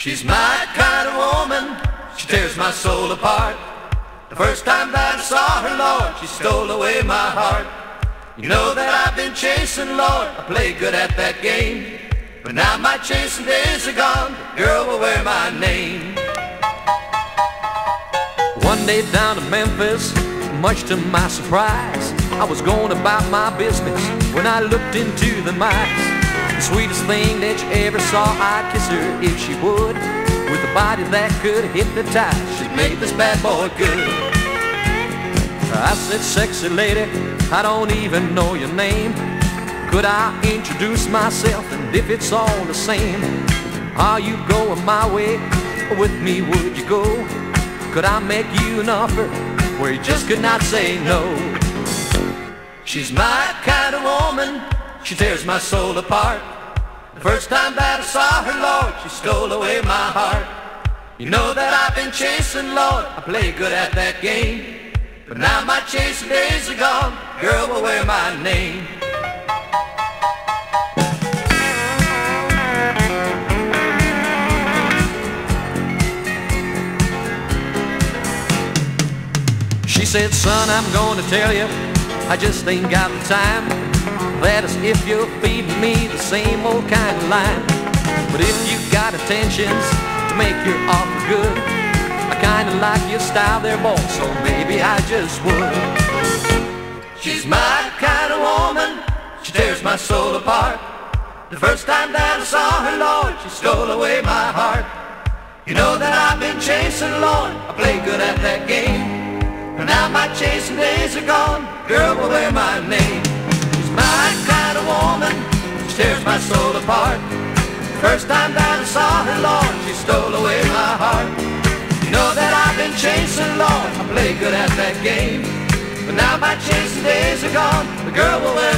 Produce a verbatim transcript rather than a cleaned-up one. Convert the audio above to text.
She's my kind of woman, she tears my soul apart. The first time that I saw her, Lord, she stole away my heart. You know that I've been chasing, Lord, I played good at that game. But now my chasing days are gone, the girl will wear my name. One day down to Memphis, much to my surprise, I was going about my business when I looked into the eyes. The sweetest thing that you ever saw, I'd kiss her if she would. With a body that could hypnotize, she'd make this bad boy good. I said, sexy lady, I don't even know your name. Could I introduce myself, and if it's all the same, are you going my way, or with me would you go? Could I make you an offer where you just could not say no? She's my kind of woman, she tears my soul apart. The first time that I saw her, Lord, she stole away my heart. You know that I've been chasing, Lord, I played good at that game. But now my chasing days are gone, girl will wear my name. She said, son, I'm gonna tell you, I just ain't got the time. That is if you're feeding me the same old kind of line. But if you got intentions to make your offer good, I kinda like your style there, boy, so maybe I just would. She's my kind of woman, she tears my soul apart. The first time that I saw her, Lord, she stole away my heart. You know that I've been chasing, Lord, I played good at that game. But now my chasing days are gone, girl will wear my name. She's my kind of woman, she tears my soul apart. First time that I saw her, Lord, she stole away my heart. You know that I've been chasing, Lord, I played good at that game. But now my chasing days are gone, the girl will wear